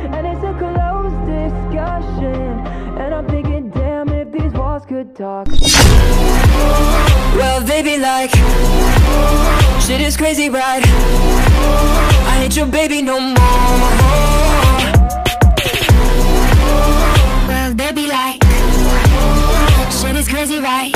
and it's a closed discussion. And I'm thinking, damn, if these walls could talk. Well, they be like, shit is crazy, right? I ain't your baby no more. Well, they be like, shit is crazy, right?